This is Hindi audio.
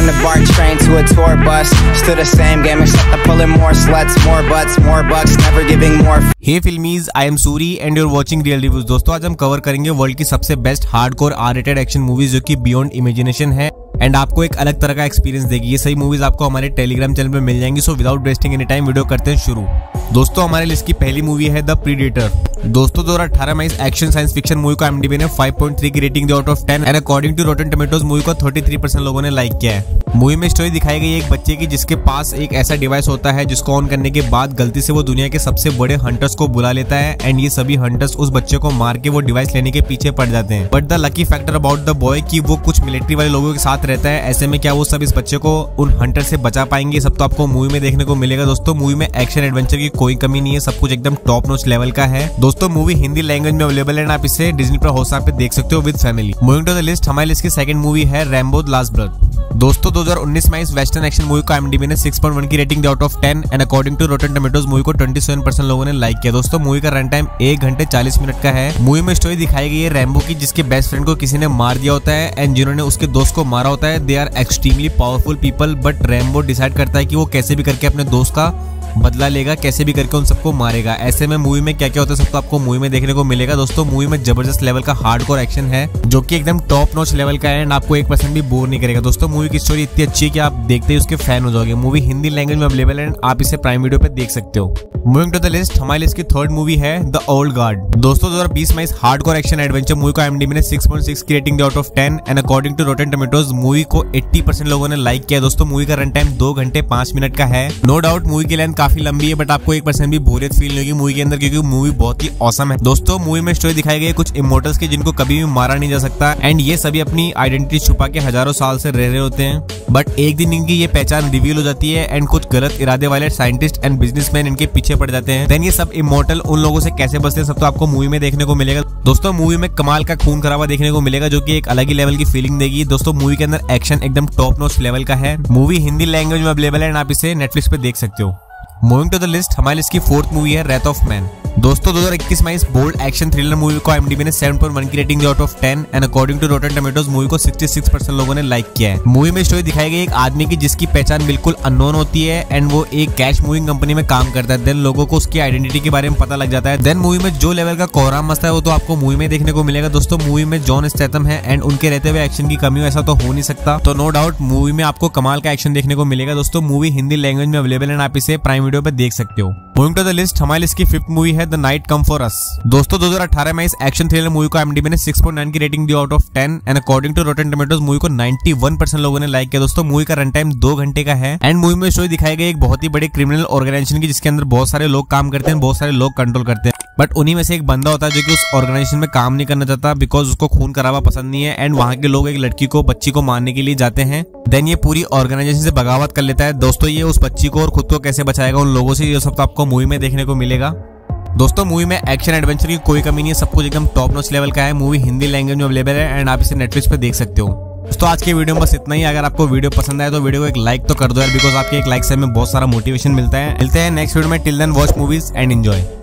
the BART train to a tour bus. Still the same game except I'm pulling more sluts, more butts, more bucks, never giving more. Hey filmies, I am Suri and you're watching real reviews. दोस्तों आज हम कवर करेंगे वर्ल्ड की सबसे best hardcore R-rated action movies जो कि बियॉन्ड इमेजिनेशन है एंड आपको एक अलग तरह का एक्सपीरियंस देगी। ये सही मूवीज आपको हमारे टेलीग्राम चैनल पे मिल जाएंगी। So without wasting any time video करते हैं शुरू। दोस्तों हमारे लिस्ट की पहली मूवी है द प्रीडेटर। दोस्तों 2018 में इस एक्शन साइंस फिक्शन मूवी को IMDb ने 5.3 की रेटिंग दी out of 10 and according to Rotten Tomatoes movie को 33% लोगों ने लाइक किया है। मूवी में स्टोरी दिखाई गई है एक बच्चे की जिसके पास एक ऐसा डिवाइस होता है जिसको ऑन करने के बाद गलती से वो दुनिया के सबसे बड़े हंटर्स को बुला लेता है एंड ये सभी हंटर्स उस बच्चे को मार के वो डिवाइस लेने के पीछे पड़ जाते हैं। But the lucky factor about the boy कि वो कुछ मिलिट्री वाले लोगों के साथ रहता है। ऐसे में क्या वो सब इस बच्चे को उन हंटर से बचा पाएंगे, सब तो आपको मूवी में देखने को मिलेगा। दोस्तों मूवी में एक्शन एडवेंचर की कोई कमी नहीं है, सब कुछ एकदम टॉप नॉच लेवल का है। दोस्तों मूवी हिंदी लैंग्वेज में अवेलेबल है, आप इसे डिज्नी प्लस हॉटस्टार पे देख सकते हो with family. Moving to the list, हमारी लिस्ट की सेकंड मूवी है रैम्बो द लास्ट ब्लड। दोस्तों 2019 में इस वेस्टर्न एक्शन मूवी को IMDb ने 6.1 की रेटिंग दी out of 10 and according to Rotten Tomatoes movie को 27% लोगों ने लाइक किया। दोस्तों मूवी का रन टाइम 1 घंटे 40 मिनट का है। मूवी में स्टोरी दिखाई गई है रैम्बो की जिसके बेस्ट फ्रेंड को किसी ने मार दिया होता है एंड जिन्होंने उसके दोस्त को मारा होता है they are extremely powerful people. But Rambo decide करता है कि वो कैसे भी करके अपने दोस्त का बदला लेगा, कैसे भी करके उन सबको मारेगा। ऐसे में मूवी में क्या क्या होता है सब तो आपको मूवी में देखने को मिलेगा। दोस्तों मूवी में जबरदस्त लेवल का हार्डकोर एक्शन है जो कि एकदम टॉप नॉच लेवल का है एंड आपको 1% भी बोर नहीं करेगा। दोस्तों मूवी की स्टोरी इतनी अच्छी है कि आप देखते ही उसके फैन हो जाओगे। मूवी हिंदी लैंग्वेज में अवेलेबल है, आप इसे प्राइम वीडियो पे देख सकते हो। मूविंग टू द लिस्ट, हमारी लिस्ट की थर्ड मूवी है द ओल्ड गार्ड। दोस्तों 2020 में इस हार्डकोर एक्शन एडवेंचर मूवी को IMDb ने 6.6 की रेटिंग दी out of 10 and according to Rotten Tomatoes movie को 80% लोगों ने लाइक किया। दोस्तों मूवी का रन टाइम 2 घंटे 5 मिनट का है। नो डाउट मूवी की लेंथ काफी लंबी है बट आपको 1% भी बोरियत फील नहीं होगी मूवी के अंदर क्योंकि मूवी बहुत ही औसम है। दोस्तों मूवी में स्टोरी दिखाई गई है कुछ इमोर्टल्स की जिनको कभी भी मारा नहीं जा सकता एंड ये सभी अपनी आइडेंटिटी छुपा के हजारों साल से रह रहे होते हैं। बट एक दिन इनकी ये पहचान रिवील हो जाती है एंड कुछ गलत इरादे वाले साइंटिस्ट एंड बिजनेसमैन इनके पीछे पड़ जाते हैं। देन ये सब इमोर्टल उन लोगों से कैसे बचते हैं सब तो आपको मूवी में देखने को मिलेगा। दोस्तों मूवी में कमाल का खून खराबा देखने को मिलेगा जो कि एक अलग ही लेवल की फीलिंग देगी। दोस्तों मूवी के अंदर एक्शन एकदम टॉप नॉच लेवल का है। मूवी हिंदी लैंग्वेज में अवेलेबल है एंड आप इसे नेटफ्लिक्स पे देख सकते हो। मूविंग टू द लिस्ट, हमारी लिस्ट की फोर्थ मूवी है रेथ ऑफ मैन। दोस्तों 2021 में इस बोल्ड एक्शन थ्रिलर मूवी को IMDb ने 7.1 की रेटिंग दी out of 10 and according to Rotten Tomatoes movie को 66% लोगों ने लाइक किया है। मूवी में स्टोरी दिखाई गई एक आदमी की जिसकी पहचान बिल्कुल अननोन होती है एंड वो एक कैश मूविंग कंपनी में काम करता है। देन लोगों को उसकी आइडेंटिटी के बारे में पता लग जाता है। देन मूवी में जो लेवल का कोहराम मचता है वो तो आपको मूवी में देखने को मिलेगा। दोस्तों मूवी में जॉन स्टैथम है एंड उनके रहते हुए एक्शन की कमी हो ऐसा तो हो नहीं सकता। तो नो डाउट मूवी में आपको कमाल का एक्शन देखने को मिलेगा। दोस्तों मूवी हिंदी लैंग्वेज में अवेलेबल है, आप इसे प्राइम वीडियो पे देख सकते हो। मूविंग टू द लिस्ट, हमारी लिस्ट की फिफ्थ मूवी है the Night Comes for Us. दोस्तों 2018 में इस एक्शन थ्रिलर मूवी को IMDb ने 6.9 की रेटिंग दी out of 10 and according to Rotten Tomatoes movie को 91% लोगों ने लाइक किया। दोस्तों मूवी का रन टाइम 2 घंटे का है एंड मूवी में स्टोरी दिखाई गई एक बहुत ही बड़े क्रिमिनल ऑर्गेनाइजेशन की जिसके अंदर बहुत सारे लोग काम करते हैं, बहुत सारे लोग कंट्रोल करते हैं। बट उन्हीं में से एक बंदा होता है जो कि उस ऑर्गेनाइजेशन में काम नहीं करना चाहता बिकॉज उसको खून खराबा पसंद नहीं है एंड वहां के लोग एक लड़की को बच्ची को मारने के लिए जाते हैं। देन ये पूरी ऑर्गेनाइजेशन से बगावत कर लेता है। दोस्तों ये उस बच्ची को और खुद को कैसे बचाएगा उन लोगों से, ये सब तो आपको मूवी में देखने को मिलेगा। दोस्तों मूवी में एक्शन एडवेंचर की कोई कमी नहीं है, सब कुछ एकदम टॉप नॉच लेवल का है। मूवी हिंदी लैंग्वेज में अवेलेबल है एंड आप इसे नेटफ्लिक्स पे देख सकते हो। दोस्तों आज के वीडियो में बस इतना ही। अगर आपको वीडियो पसंद आए तो वीडियो को एक लाइक तो कर दो यार बिकॉज आपके एक लाइक से हमें बहुत सारा मोटिवेशन मिलता है। मिलते हैं नेक्स्ट वीडियो में। Till then watch movies and enjoy.